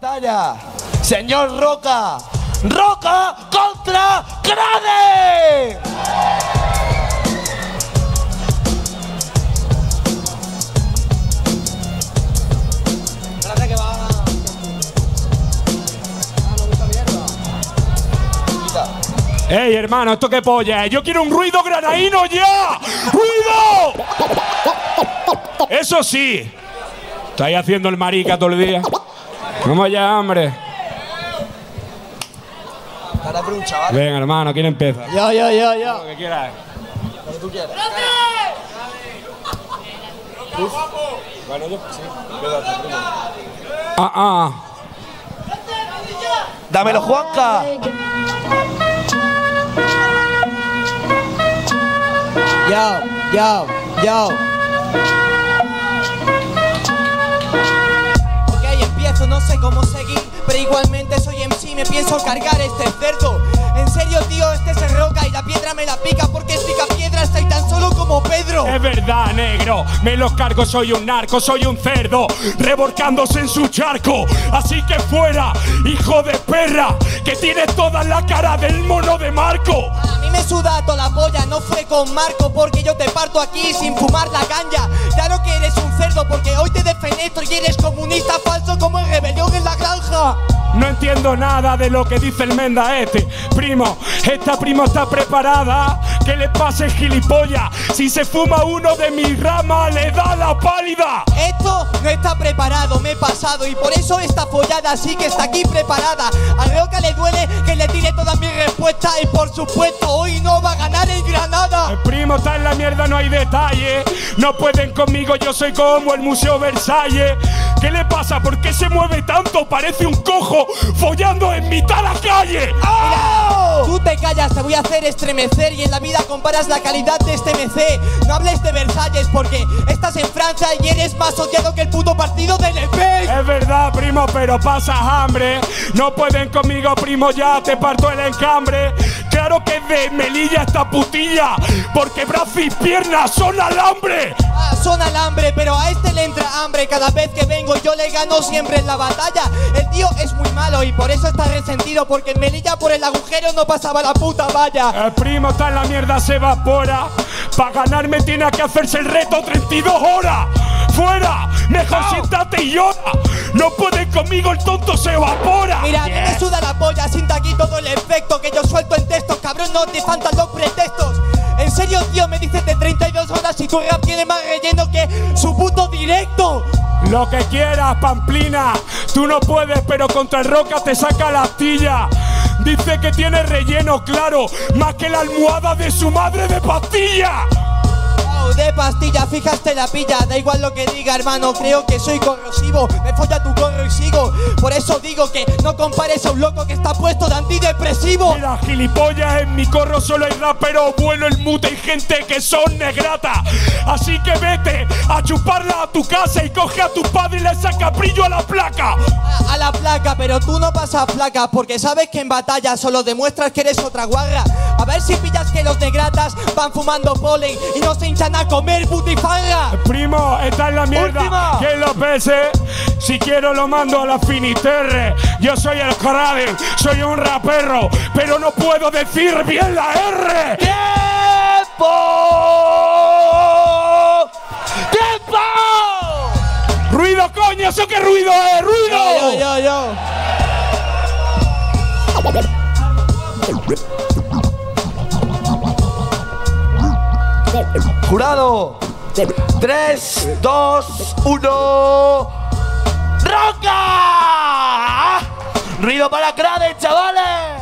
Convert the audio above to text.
batalla. Señor Roca. Roca contra Crade. Espérate que va. ¡Ey, hermano! ¿Esto qué polla es? ¡Yo quiero un ruido granaíno ya! ¡Ruido! Eso sí. Estáis haciendo el marica todo el día. Vamos ya, hombre. Venga, hermano, ¿quién empieza? Yo. Lo que quieras. Lo que tú quieras. Bueno, yo sí. Dámelo, Juanca. Yo. Ok, empiezo, no sé cómo seguir, pero igualmente soy MC, me pienso cargar este cerdo. En serio, tío, este se roca y la piedra me la pica porque es pica piedra, estoy tan solo como Pedro. Es verdad, negro, me los cargo, soy un narco, soy un cerdo, revolcándose en su charco. Así que fuera, hijo de perra, que tienes toda la cara del mono de Marco. A mí me suda toda la polla, no fue con Marco porque yo te parto aquí sin fumar la ganja. Claro que eres un cerdo porque hoy te defenestro y eres comunista falso como el rebelión en la granja. No entiendo nada de lo que dice el menda este. Primo, esta prima está preparada. ¿Qué le pasa, gilipollas? Si se fuma uno de mi rama, le da la pálida. Esto no está preparado, me he pasado y por eso esta follada sí que está aquí preparada. A Roca le duele que le tire toda mi respuesta y por supuesto hoy no va a ganar el Granada. El primo está en la mierda, no hay detalle. No pueden conmigo, yo soy como el Museo Versalles. ¿Qué le pasa? ¿Por qué se mueve tanto? Parece un cojo follando en mitad de la calle. Mira, tú te callas, te voy a hacer estremecer y en la vida comparas la calidad de este MC. No hables de Versalles porque estás en Francia y eres más odiado que el puto partido del EP. Es verdad, primo, pero pasas hambre. No pueden conmigo, primo, ya te parto el encambre. Claro que de Melilla esta putilla, porque brazos y piernas son alambre. Son alambre, pero a este le entra hambre. Cada vez que vengo yo le gano siempre en la batalla. El tío es muy malo y por eso está resentido, porque en Melilla por el agujero no pasaba la puta valla. El primo está en la mierda, se evapora. Para ganarme tiene que hacerse el reto 32 horas. ¡Fuera! Mejor siéntate y llora. No pueden conmigo, el tonto se evapora. Mira, a mí me suda la polla, sienta aquí todo el efecto que yo suelto en textos, cabrón, no te faltan los pretextos. En serio, tío, me dices de 32 horas y tu rap tiene más relleno que su puto directo. Lo que quieras, Pamplina. Tú no puedes, pero contra el Roca te saca la astilla. Dice que tiene relleno, claro, más que la almohada de su madre de pastilla. De pastilla, fijaste la pilla, da igual lo que diga, hermano, creo que soy corrosivo, me folla tu corro y sigo, por eso digo que no compares a un loco que está puesto de antidepresivo. Mira, gilipollas, en mi corro solo hay rapero bueno, el mute y gente que son negrata. Así que vete a chuparla a tu casa y coge a tu padre y le saca brillo a la placa. A la placa, pero tú no pasas placa, porque sabes que en batalla solo demuestras que eres otra guarra. A ver si pillas que los negratas van fumando polen y no se hinchan a comer butifarra. Primo, está en la mierda. Última. Que lo pese. Si quiero lo mando a la Finisterre. Yo soy el Crade, soy un rapero, pero no puedo decir bien la R. ¡Tiempo! ¡Tiempo! ¡Ruido, coño! ¿Eso qué ruido es? ¡Ruido! Yo. Jurado. 3, 2, 1. ¡Roca! Ruido para Crade, chavales.